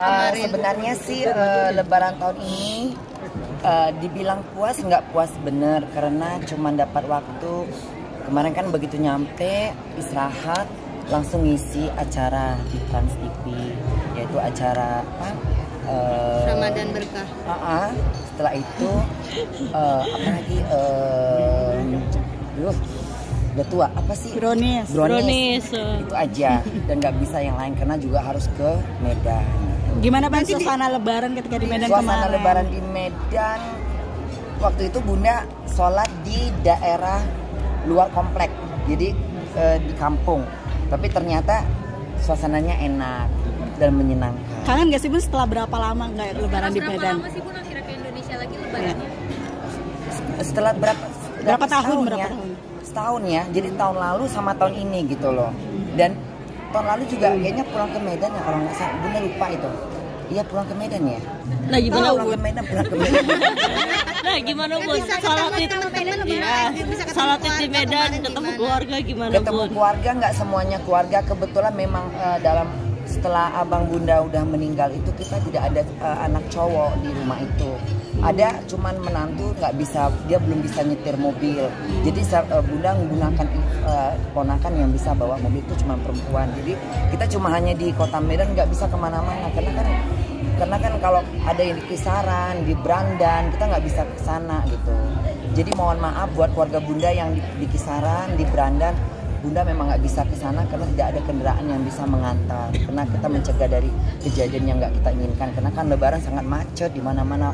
Sebenarnya sih Lebaran tahun ini dibilang puas nggak puas bener karena cuma dapat waktu. Kemarin kan begitu nyampe istirahat langsung ngisi acara di Trans TV, yaitu acara apa? Ramadan Berkah. Setelah itu apa lagi? Udah tua apa sih? Brownies. Itu aja dan nggak bisa yang lain karena juga harus ke Medan. Gimana Bang suasana Lebaran ketika di Medan kemarin? Suasana Lebaran di Medan waktu itu Bunda sholat di daerah luar komplek, jadi di kampung. Tapi ternyata suasananya enak dan menyenangkan. Kangen gak sih Bun setelah berapa lama nggak Lebaran di Medan? Berapa lama sih Bun akhirnya ke Indonesia lagi Lebarannya? Setelah berapa tahun? Tahun? Setahun ya, jadi tahun lalu sama tahun ini gitu loh. Dan tahun lalu juga kayaknya pulang ke Medan ya kalau nggak salah, Bunda lupa itu. Iya pulang ke Medan ya. Nah gimana pulang ke Medan. Nah gimana Bun? Salat di Medan ketemu keluarga gimana Bun? Ketemu keluarga nggak semuanya keluarga, kebetulan memang dalam setelah abang Bunda udah meninggal itu kita tidak ada anak cowok di rumah itu. Ada cuman menantu nggak bisa, dia belum bisa nyetir mobil. Jadi Bunda menggunakan ponakan yang bisa bawa mobil itu cuma perempuan. Jadi kita cuma hanya di kota Medan, nggak bisa kemana-mana karena kan kalau ada yang di Kisaran, di Brandan kita nggak bisa ke sana gitu. Jadi mohon maaf buat keluarga Bunda yang di Kisaran, di Brandan. Bunda memang nggak bisa ke sana karena tidak ada kendaraan yang bisa mengantar. Karena kita mencegah dari kejadian yang nggak kita inginkan. Karena kan Lebaran sangat macet di mana-mana.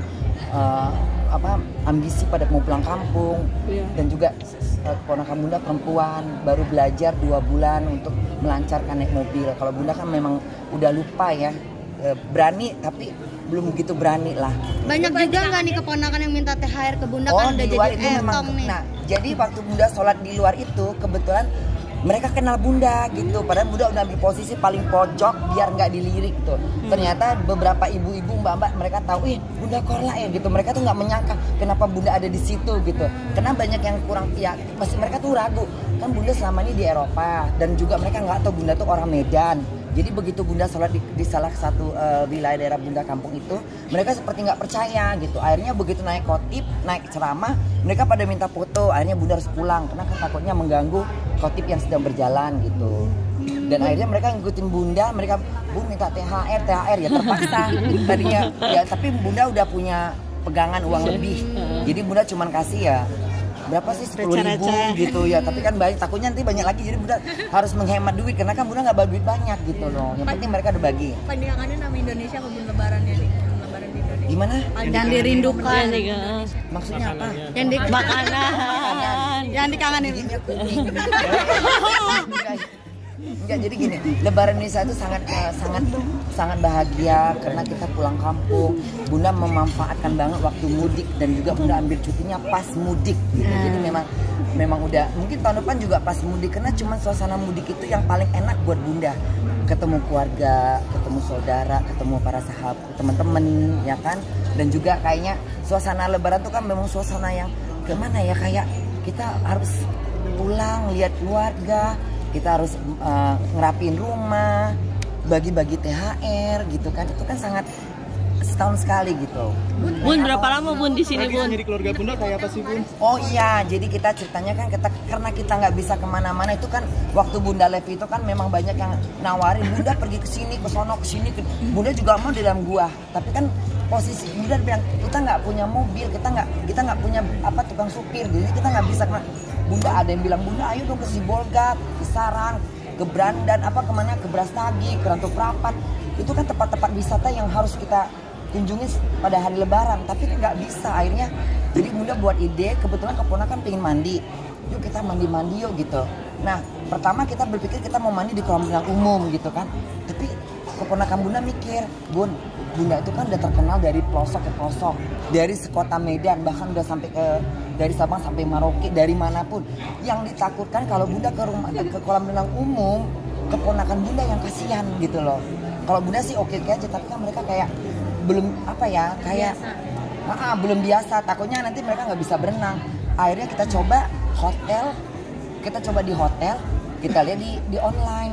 Ambisi pada mau pulang kampung. Dan juga keponakan Bunda perempuan baru belajar 2 bulan untuk melancarkan naik mobil. Kalau Bunda kan memang udah lupa ya, berani tapi belum begitu berani lah. Banyak juga nggak nih keponakan yang minta THR ke Bunda kan udah jadi etong nih. Nah jadi waktu Bunda sholat di luar itu kebetulan mereka kenal Bunda gitu, padahal Bunda udah ambil posisi paling pojok biar nggak dilirik tuh. Ternyata beberapa ibu-ibu mbak-mbak mereka tahu, Bunda Korla ya gitu. Mereka tuh nggak menyangka kenapa Bunda ada di situ gitu. Karena banyak yang kurang ya, masih mereka tuh ragu. Kan Bunda selama ini di Eropa dan juga mereka nggak tahu Bunda tuh orang Medan. Jadi begitu Bunda sholat di salah satu wilayah daerah Bunda kampung itu, mereka seperti nggak percaya gitu. Akhirnya begitu naik khotib, naik ceramah, mereka pada minta foto. Akhirnya Bunda harus pulang karena kan takutnya mengganggu khotib yang sedang berjalan gitu. Dan akhirnya mereka ngikutin Bunda, mereka minta THR ya terpaksa. Tadinya ya tapi Bunda udah punya pegangan uang lebih. Jadi Bunda cuman kasih ya berapa sih 10.000 gitu ya, tapi kan banyak, takutnya nanti banyak lagi, jadi Bunda harus menghemat duit karena kan Bunda nggak bawa duit banyak gitu loh. Yang penting mereka udah bagi. Pandangannya nama Indonesia kebun lebarannya nih, lebaran di Indonesia. Gimana? Dan dirindukan. Maksudnya apa? Yang di makanan. Yang dikangenin. Enggak, jadi gini, Lebaran Indonesia itu sangat bahagia karena kita pulang kampung. Bunda memanfaatkan banget waktu mudik dan juga Bunda ambil cutinya pas mudik gitu. Jadi memang udah mungkin tahun depan juga pas mudik karena cuma suasana mudik itu yang paling enak buat Bunda. Ketemu keluarga, ketemu saudara, ketemu para sahabat, teman-teman ya kan. Dan juga kayaknya suasana Lebaran itu kan memang suasana yang kemana ya, kayak kita harus pulang lihat keluarga. Kita harus ngerapiin rumah, bagi-bagi THR gitu kan. Itu kan sangat setahun sekali gitu. Bun, berapa lama Bun di sini Bun? Jadi keluarga Bunda kayak apa sih Bun? Oh iya, jadi kita ceritanya kan karena kita nggak bisa kemana-mana itu kan waktu Bunda Levi itu kan memang banyak yang nawarin Bunda pergi ke sini, ke sono, ke sini. Bunda juga mau di dalam gua, tapi kan posisi Bunda bilang kita nggak punya mobil, kita nggak punya tukang supir, jadi kita nggak bisa kemana. Bunda ada yang bilang Bunda ayo dong ke Sibolga, Kisaran, ke Brandan, kemana, ke Brastagi, ke Rantau Prapat. Itu kan tempat-tempat wisata yang harus kita kunjungi pada hari Lebaran, tapi nggak bisa akhirnya. Jadi Bunda buat ide, kebetulan keponakan pengen mandi, yuk kita mandi yuk gitu. Nah pertama kita berpikir kita mau mandi di kolam renang umum gitu kan, tapi keponakan Bunda mikir, Bunda itu kan udah terkenal dari pelosok ke pelosok, dari sekota Medan, bahkan udah sampai dari Sabang sampai Merauke, dari manapun. Yang ditakutkan kalau Bunda ke kolam renang umum, keponakan Bunda yang kasihan gitu loh. Kalau Bunda sih oke aja, tapi kan mereka kayak belum belum biasa. Takutnya nanti mereka nggak bisa berenang. Akhirnya kita coba di hotel, kita lihat di online.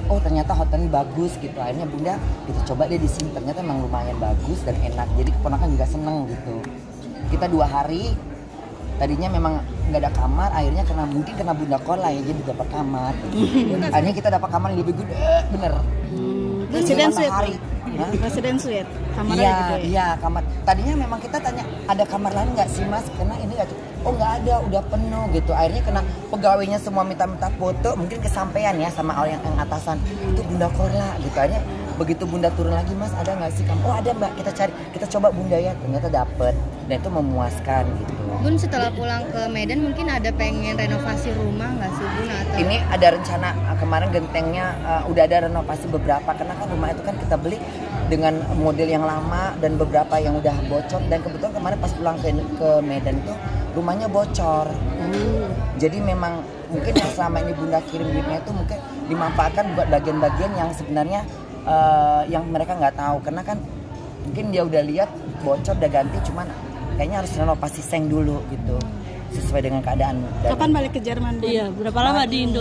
oh ternyata hotelnya bagus gitu. Akhirnya bunda kita coba deh di sini, ternyata memang lumayan bagus dan enak, jadi keponakan juga seneng gitu. Kita 2 hari tadinya memang nggak ada kamar, akhirnya mungkin kena bunda kola ya, jadi dapat kamar. Akhirnya kita dapat kamar yang lebih gede, bener. Presiden suite. Hari. Presiden suite. Kamarnya Iya, gede. iya kamar. Tadinya memang kita tanya ada kamar lain nggak sih mas? Karena ini nggak, oh nggak ada, udah penuh gitu. Akhirnya kena pegawainya semua minta foto, mungkin kesampaian ya sama orang yang atasan. Itu bunda Korla gitu. Akhirnya begitu bunda turun lagi, mas ada nggak sih kamar? Oh ada mbak, kita cari, kita coba bunda ya. Ternyata dapet dan itu memuaskan gitu. Bun setelah pulang ke Medan mungkin ada pengen renovasi rumah nggak sih Bun atau? Ini ada rencana kemarin gentengnya udah ada renovasi beberapa, karena kan rumah itu kan kita beli dengan model yang lama dan beberapa yang udah bocor, dan kebetulan kemarin pas pulang ke Medan itu rumahnya bocor. Jadi memang mungkin yang selama ini bunda kirim duitnya itu mungkin dimanfaatkan buat bagian-bagian yang sebenarnya yang mereka nggak tahu, karena kan mungkin dia udah lihat bocor udah ganti, cuman kayaknya harus renovasi seng dulu gitu sesuai dengan keadaan. Kapan balik ke Jerman? Iya, berapa lama di Indo?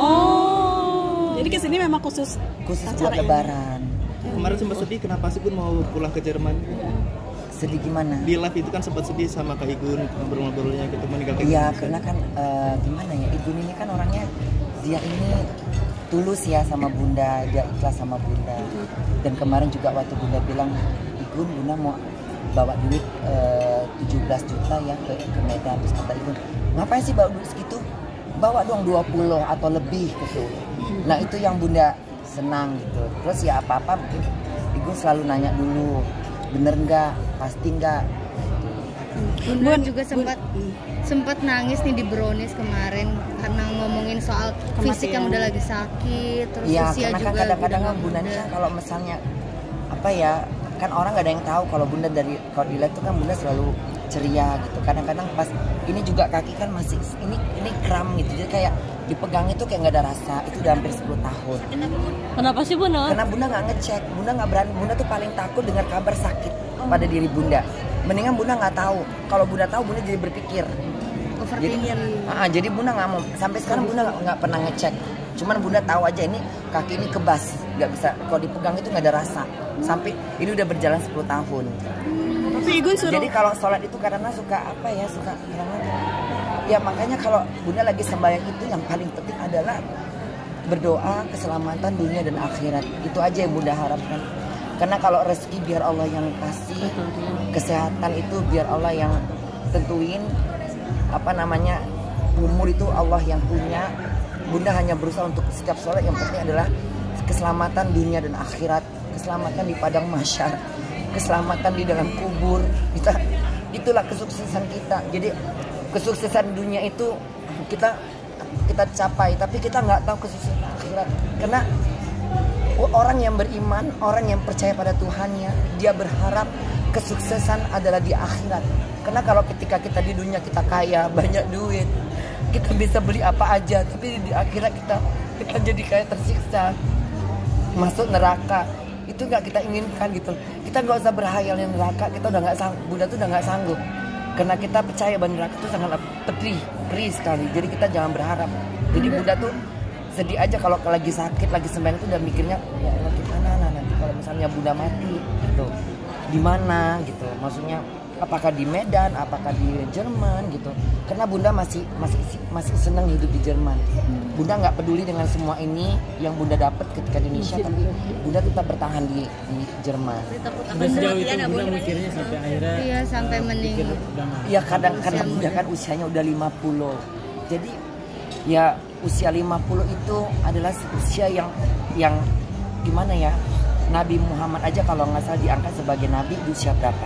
Jadi kesini memang khusus buat lebaran. Kemarin sempat sedih, kenapa sih Gun mau pulang ke Jerman? Sedih gimana? Di live itu kan sempat sedih sama Kak Igun, ngobrol-ngobrolnya gitu, meninggalkan. Iya, karena kan gimana ya, Igun ini kan orangnya, dia ini tulus ya sama bunda, dia ikhlas sama bunda. Dan kemarin juga waktu bunda bilang, Igun, bunda mau bawa duit 17 juta ya ke Medan. Terus kata Igun, ngapain sih bawa duit segitu? Bawa dong 20 atau lebih gitu. Nah itu yang bunda senang gitu. Terus ya apa-apa mungkin Igun selalu nanya dulu, bener nggak, pasti nggak. Bunda juga sempat nangis nih di Brownies kemarin karena ngomongin soal fisik yang udah lagi sakit, terus ya, usia karena juga kan kadang-kadang kan udah bunda muda. Kan kalau misalnya apa ya, kan orang nggak ada yang tahu kalau bunda kalau dilihat tuh kan bunda selalu ceria gitu. Kadang-kadang pas ini juga kaki kan masih ini kram gitu, jadi kayak dipegang itu kayak nggak ada rasa. Itu udah hampir 10 tahun. Kenapa sih Bunda? Karena bunda nggak ngecek, bunda nggak berani. Bunda tuh paling takut dengar kabar sakit pada diri bunda. Mendingan bunda nggak tahu. Kalau bunda tahu, bunda jadi berpikir. Jadi bunda nggak mau. Sampai sekarang bunda nggak pernah ngecek. Cuman bunda tahu aja ini kaki ini kebas, nggak bisa. Kalau dipegang itu nggak ada rasa. Sampai ini udah berjalan 10 tahun. Tapi Igun suruh. Jadi kalau sholat itu karena suka apa ya, suka ya makanya kalau bunda lagi sembahyang itu yang paling penting adalah berdoa keselamatan dunia dan akhirat. Itu aja yang bunda harapkan. Karena kalau rezeki biar Allah yang kasih, kesehatan itu biar Allah yang tentuin, umur itu Allah yang punya. Bunda hanya berusaha untuk setiap sholat yang penting adalah keselamatan dunia dan akhirat, keselamatan di padang mahsyar, keselamatan di dalam kubur. Itulah kesuksesan kita. Jadi kesuksesan dunia itu kita capai, tapi kita nggak tahu kesuksesan akhirat. Karena orang yang beriman, orang yang percaya pada Tuhannya, dia berharap kesuksesan adalah di akhirat. Karena kalau ketika kita di dunia kita kaya, banyak duit, kita bisa beli apa aja, tapi di akhirat kita jadi kayak tersiksa, masuk neraka. Itu nggak kita inginkan gitu. Kita nggak usah berhayal yang neraka, kita udah nggak sanggup. Bunda tuh udah nggak sanggup. Karena kita percaya bahwa neraka itu sangat perih sekali. Jadi kita jangan berharap. Jadi bunda tuh sedih aja kalau lagi sakit, lagi sembahyang tuh udah mikirnya, ya Allah gimana nanti kalau misalnya bunda mati gitu, di mana gitu. Maksudnya apakah di Medan, apakah di Jerman gitu. Karena bunda masih senang hidup di Jerman. Bunda nggak peduli dengan semua ini yang bunda dapat ketika di Indonesia, tapi bunda tetap bertahan di Jerman. Sejauh itu bunda mikirnya sampai akhirnya. Iya, sampai meninggal. Iya, kadang bunda kan usianya udah 50. Jadi ya usia 50 itu adalah usia yang gimana ya? Nabi Muhammad aja kalau nggak salah diangkat sebagai nabi di usia berapa?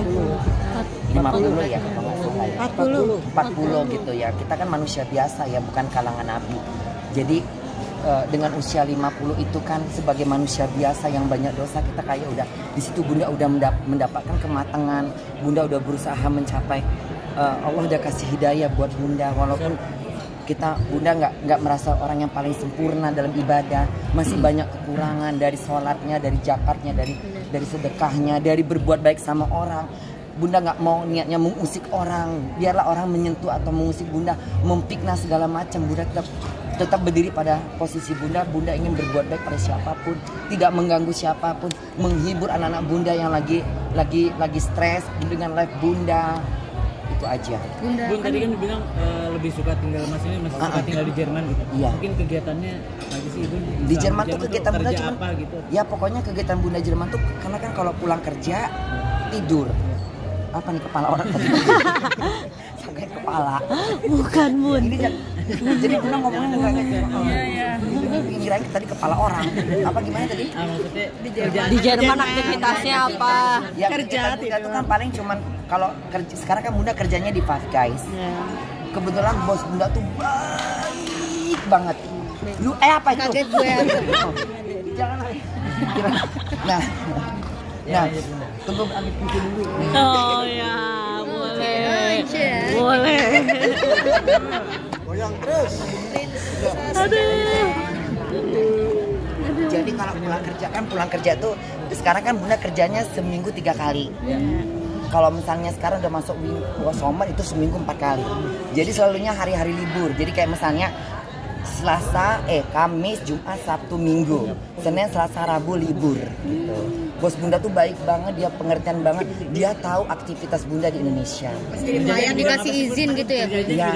50 ya kalau nggak salah ya. 40 gitu ya. Kita kan manusia biasa ya, bukan kalangan nabi. Jadi dengan usia 50 itu kan sebagai manusia biasa yang banyak dosa, kita kayak udah di situ bunda udah mendapatkan kematangan. Bunda udah berusaha mencapai, Allah udah kasih hidayah buat bunda, walaupun bunda nggak merasa orang yang paling sempurna dalam ibadah, masih banyak kekurangan dari sholatnya, dari zakatnya, dari sedekahnya, dari berbuat baik sama orang. Bunda nggak mau niatnya mengusik orang, biarlah orang menyentuh atau mengusik bunda, memfitnah segala macam. Bunda tetap tetap berdiri pada posisi bunda. Bunda ingin berbuat baik pada siapapun, tidak mengganggu siapapun, menghibur anak-anak bunda yang lagi stres dengan live bunda. Itu aja. Bun tadi kan bilang lebih suka tinggal masih suka tinggal di Jerman gitu. Iya. Mungkin kegiatannya apa sih Bun? Di Jerman tuh kegiatan bunda kerja cuman apa gitu? ya pokoknya kegiatan bunda Jerman tuh karena kan kalau pulang kerja tidur. Apa nih kepala orang tadi? Sampai kepala. Bukan Bun. Jadi bunda ngomongnya enggak gitu. Iya. Kirain tadi kepala orang. Apa gimana tadi? Maksudnya Di Jerman aktivitasnya apa? Ya, kerja itu kan paling cuman kalau kerja sekarang kan bunda kerjanya di Five Guys. Kebetulan bos bunda tuh baik banget. Lu apa itu? Kaget gue. Jangan. Nah, tunggu ambil kunci dulu. Oh ya, boleh. Aja. Boleh. Goyang terus. Aduh. Jadi kalau pulang kerja tuh sekarang kan bunda kerjanya seminggu 3 kali. Kalau misalnya sekarang udah masuk summer itu seminggu 4 kali. Jadi selalunya hari-hari libur. Jadi kayak misalnya Kamis, Jumat, Sabtu, Minggu, Senin, Selasa, Rabu libur gitu. Bos bunda tuh baik banget, dia pengertian banget, dia tahu aktivitas bunda di Indonesia. Lumayan dikasih izin gitu ya. Ya.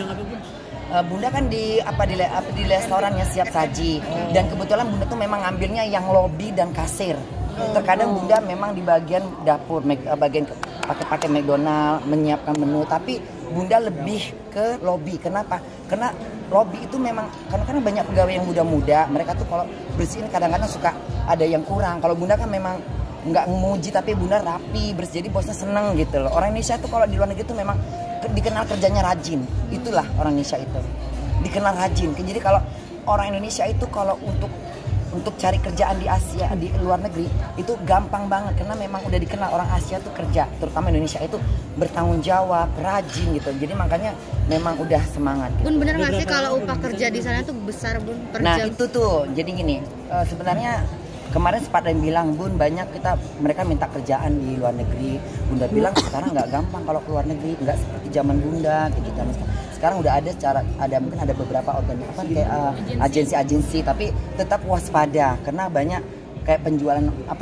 Bunda kan di restorannya siap saji dan kebetulan bunda tuh memang ngambilnya yang lobby dan kasir. Terkadang bunda memang di bagian dapur, bagian pakai McDonald menyiapkan menu, tapi bunda lebih ke lobby. Kenapa? Karena lobby itu memang karena banyak pegawai yang muda-muda, mereka tuh kalau bersihin kadang-kadang suka ada yang kurang. Kalau bunda kan memang nggak memuji tapi bunda rapi, bersih, jadi bosnya seneng gitu loh. Orang Indonesia tuh kalau di luar negeri tuh memang dikenal kerjanya rajin. Itulah orang Indonesia itu. Dikenal rajin. Jadi kalau orang Indonesia itu kalau untuk cari kerjaan di Asia, di luar negeri itu gampang banget karena memang udah dikenal orang Asia tuh kerja, terutama Indonesia itu bertanggung jawab, rajin gitu. Jadi makanya memang udah semangat. Gitu. Bun bener nggak sih kalau upah kerja di sana tuh besar Bun per Nah jam? itu tuh jadi gini, sebenarnya kemarin sempat ada yang bilang Bun banyak mereka minta kerjaan di luar negeri. Bunda bilang sekarang nggak gampang kalau keluar negeri, nggak seperti zaman bunda kayak gitu. Sekarang udah mungkin ada beberapa organisasi kayak agensi-agensi, tapi tetap waspada karena banyak kayak penjualan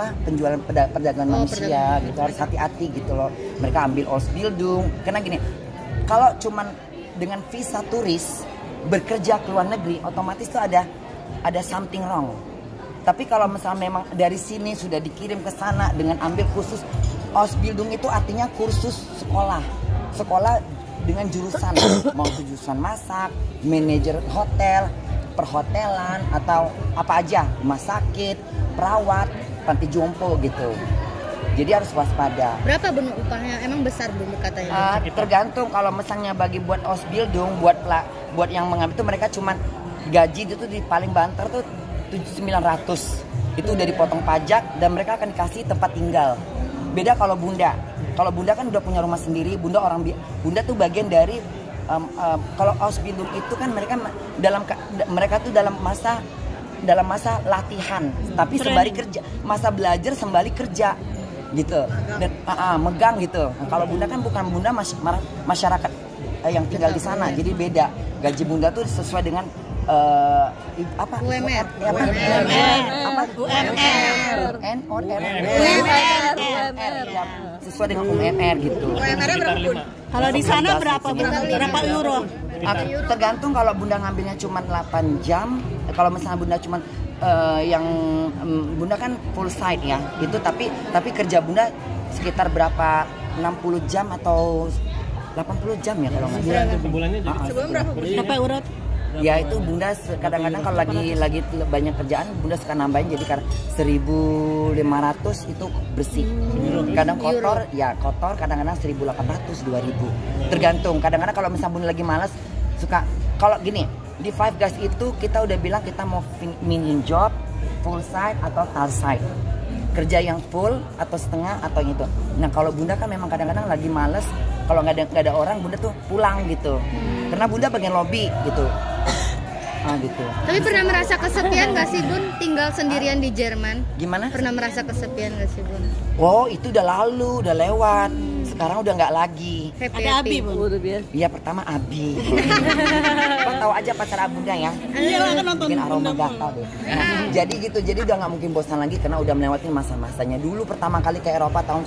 perdagangan manusia gitu, harus hati-hati gitu loh. Mereka ambil Ausbildung karena gini, kalau cuman dengan visa turis bekerja ke luar negeri otomatis tuh ada something wrong. Tapi kalau misalnya memang dari sini sudah dikirim ke sana dengan ambil kursus Ausbildung itu artinya kursus sekolah dengan jurusan, mau jurusan masak, manajer hotel, perhotelan atau apa aja, rumah sakit, perawat, panti jompo gitu. Jadi harus waspada. Berapa Bun upahnya? Emang besar Bun katanya? Tergantung kalau misalnya bagi buat Ausbildung, buat yang mengambil itu mereka cuman gaji itu di paling banter tuh 900. Itu udah dipotong pajak dan mereka akan dikasih tempat tinggal. Beda kalau bunda. Kalau bunda kan udah punya rumah sendiri, bunda tuh bagian dari kalau Ausbildung itu kan mereka tuh dalam masa latihan, tapi sembari kerja, masa belajar sembari kerja gitu. Dan megang gitu. Nah, kalau bunda kan bukan bunda masyarakat yang tinggal di sana, jadi beda. Gaji bunda tuh sesuai dengan UMR. Sesuai dengan UMR gitu. UMR-nya berapa Bun? Kalau di sana berapa Bun? Berapa euro? Tergantung kalau bunda ngambilnya cuma 8 jam. Kalau misalnya bunda cuma bunda kan full side ya. Itu tapi kerja bunda sekitar berapa 60 jam atau 80 jam ya kalau nggak salah. Sebulannya jadi Sebelum berapa Bun? Berapa euro? Ya itu bunda kadang-kadang kalau lagi banyak kerjaan bunda suka nambahin jadi karena 1.500 itu bersih. Kadang kotor kadang-kadang 1.800 2.000. Tergantung. Kadang-kadang kalau misalnya bunda lagi malas suka kalau gini di Five Guys itu kita udah bilang kita mau mini job, full side atau tal side. Kerja yang full atau setengah atau yang itu. Nah kalau bunda kan memang kadang-kadang lagi males, kalau nggak ada orang bunda tuh pulang gitu. Karena bunda bagian lobby gitu. Gitu. Tapi pernah merasa kesepian gak sih Bun tinggal sendirian di Jerman? Gimana? Pernah merasa kesepian gak sih Bun? Wow itu udah lalu, udah lewat. Sekarang udah nggak lagi. Ada Abi, Bun. Udah biasa. Iya, pertama Abi. Kan tahu aja pacar Abunda ya. Iya lah, kan nonton Bikin aroma Bunda, Bun. gatal deh. Nah, jadi gitu, jadi udah nggak mungkin bosan lagi karena udah melewati masa-masanya. Dulu pertama kali ke Eropa tahun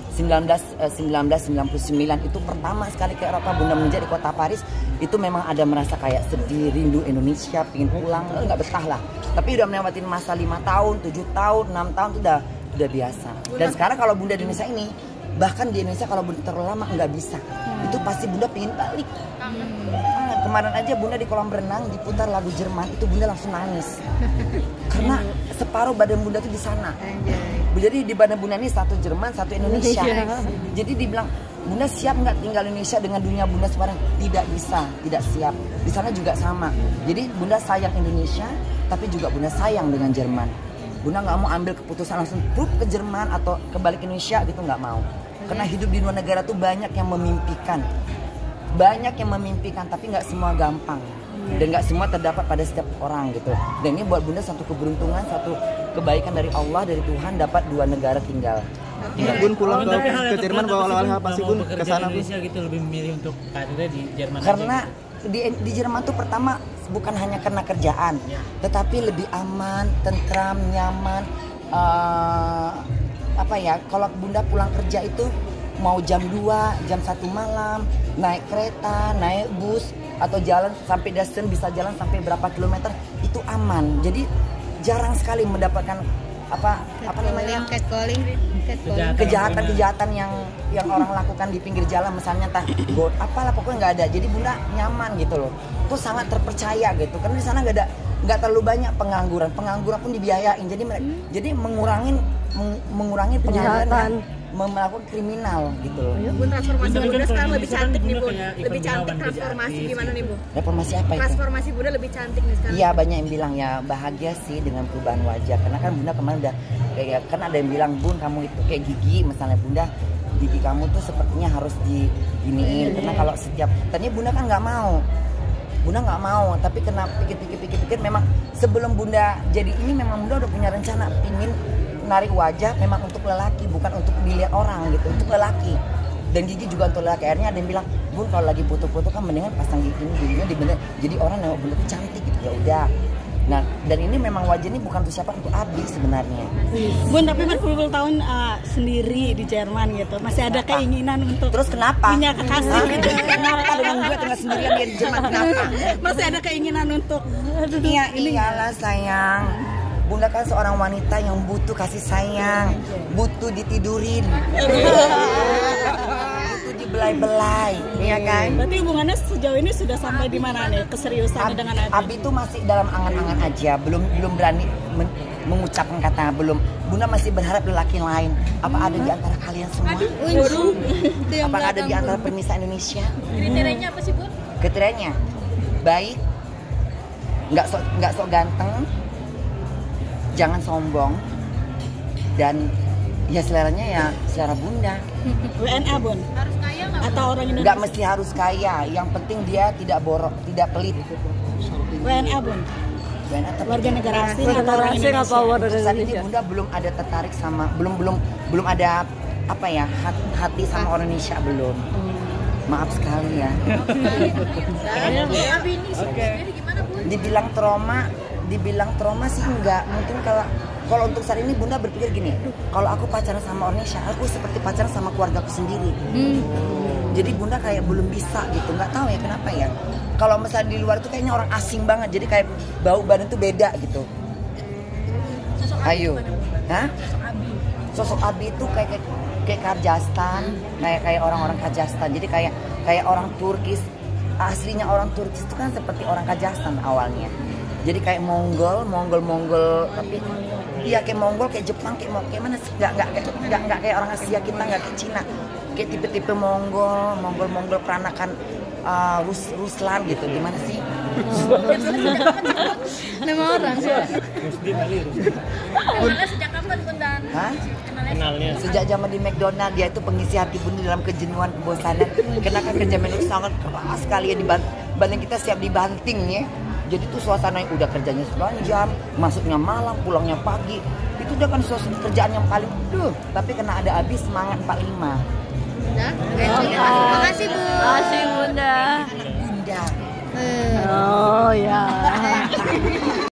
1999 itu pertama sekali ke Eropa, Bunda menjadi kota Paris. Itu memang ada merasa kayak sedih, rindu Indonesia, pingin pulang, nggak betah lah. Tapi udah melewati masa 5 tahun, 7 tahun, 6 tahun itu udah biasa. Dan sekarang kalau Bunda di Indonesia ini, bahkan di Indonesia kalau Bunda terlalu lama nggak bisa. Itu pasti Bunda pingin balik. Kemarin aja Bunda di kolam renang diputar lagu Jerman, itu Bunda langsung nangis. Karena separuh badan Bunda tuh di sana. Jadi di badan Bunda ini satu Jerman, satu Indonesia. Jadi dibilang, Bunda siap nggak tinggal Indonesia dengan dunia Bunda sekarang? Tidak bisa, tidak siap. Di sana juga sama. Jadi Bunda sayang Indonesia, tapi juga Bunda sayang dengan Jerman. Bunda nggak mau ambil keputusan langsung ke Jerman atau kembali ke Indonesia gitu, nggak mau. Karena hidup di luar negara tuh banyak yang memimpikan. Banyak yang memimpikan, tapi nggak semua gampang. Dan nggak semua terdapat pada setiap orang gitu. Dan ini buat Bunda satu keberuntungan, satu kebaikan dari Allah, dari Tuhan dapat 2 negara tinggal. Nggak Bun pulang ke Jerman bawa oleh-oleh apa sih Bun? Ke sana Bun? Indonesia gitu lebih memilih untuk karirnya di Jerman aja Karena gitu. di Jerman tuh pertama bukan hanya karena kerjaan, tetapi lebih aman, tentram, nyaman. Apa ya? Kalau Bunda pulang kerja itu mau jam 2, jam 1 malam, naik kereta, naik bus, atau jalan sampai Dresden, bisa jalan sampai berapa kilometer, itu aman. Jadi jarang sekali mendapatkan apa namanya kejahatan yang orang lakukan di pinggir jalan, misalnya entah apalah, pokoknya nggak ada. Jadi Bunda nyaman gitu loh. Itu sangat terpercaya gitu. Karena di sana nggak terlalu banyak pengangguran pun dibiayain. Jadi mengurangi pengangguran yang melakukan kriminal gitu loh. Bun, transformasi Bunda sekarang lebih cantik nih, Bun. Lebih cantik transformasi gimana nih, Bu? Reformasi apa itu? Transformasi Bunda lebih cantik nih sekarang. Iya, banyak yang bilang ya bahagia sih dengan perubahan wajah. Karena kan Bunda kemarin udah kayak, kan ada yang bilang, Bun kamu itu kayak gigi, misalnya Bunda gigi kamu tuh sepertinya harus diginiin. Karena kalau tadinya Bunda kan nggak mau. Tapi kena pikir memang sebelum Bunda jadi ini memang Bunda udah punya rencana pingin menarik wajah memang untuk lelaki, bukan untuk dilihat orang gitu, untuk lelaki. Dan gigi juga untuk lelaki. Akhirnya ada yang bilang, Bun kalau lagi foto-foto kan mendingan pasang gigi ini, giginya dibener. Jadi orang nengok Bunda tuh cantik gitu, ya udah. Nah, dan ini memang wajah ini bukan untuk siapa, untuk Abi sebenarnya. Bun, tapi berpuluh tahun sendiri di Jerman gitu, masih ada keinginan untuk Terus kenapa? punya kekasih gitu. Kenapa dengan gue tinggal sendirian di Jerman, kenapa? Masih ada keinginan untuk Iyalah sayang. Bunda kan seorang wanita yang butuh kasih sayang, butuh ditidurin, butuh dibelai-belai, ya kan? Berarti hubungannya sejauh ini sudah sampai di mana nih keseriusannya dengan Abi? Abi itu masih dalam angan-angan aja, belum berani mengucapkan kata belum. Bunda masih berharap lelaki lain. Apa ada di antara kalian semua? Apa ada di antara permisa Indonesia? Kriterianya apa sih, Bun? Kriterianya baik, nggak sok ganteng, jangan sombong, dan ya seleranya ya selera Bunda. WNA, Bun? Harus kaya nggak? Atau orang Nggak Indonesia? mesti harus kaya, yang penting dia tidak borok, tidak pelit. WNA, Bun? WNA Warga negara asing Warga atau orang negara asing Indonesia? apa warga Saat ini Indonesia? Bunda belum ada tertarik sama, belum ada apa ya, hati sama orang Indonesia belum. Maaf sekali ya. Abi ini sendiri gimana, Bun? Dibilang trauma sih enggak. Mungkin kalau untuk saat ini Bunda berpikir gini, kalau aku pacaran sama orang Indonesia, aku seperti pacaran sama keluargaku sendiri. Jadi Bunda kayak belum bisa gitu, nggak tahu ya kenapa ya. Kalau misalnya di luar itu kayaknya orang asing banget, jadi kayak bau badan tuh beda gitu. Ayo, hah? Sosok Abi itu kayak Kazakhstan, kayak orang-orang Kazakhstan. Jadi kayak orang Turkis. Aslinya orang Turkis itu kan seperti orang Kazakhstan awalnya. Jadi kayak Mongol, tapi iya kayak Mongol, kayak Jepang, kayak mana sih? Nggak kayak orang Asia kita, nggak kayak Cina. Kayak tipe-tipe Mongol peranakan Ruslan gitu. Gimana sih? Nama orang. Kenalnya sejak kapan, Bun? Dan Hah? Kenalnya. Sejak zaman di McDonald, dia itu pengisi hati Bunda dalam kejenuhan, kebosanan. Karena kan kerja itu sangat keras sekali ya, dibanding kita siap dibanting ya. Jadi tuh suasananya udah kerjanya 9 jam, masuknya malam, pulangnya pagi. Itu udah kan suasana kerjaan yang paling tapi kena ada Abi semangat 45. Udah? Makasih Bu. Makasih Bunda. Bunda. Eh. Oh ya.